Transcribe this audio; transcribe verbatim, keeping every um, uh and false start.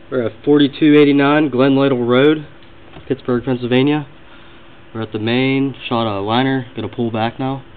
We're at forty-two eighty-nine Glen Lytle Road, Pittsburgh, Pennsylvania. We're at the main, shot a liner, gonna pull back now.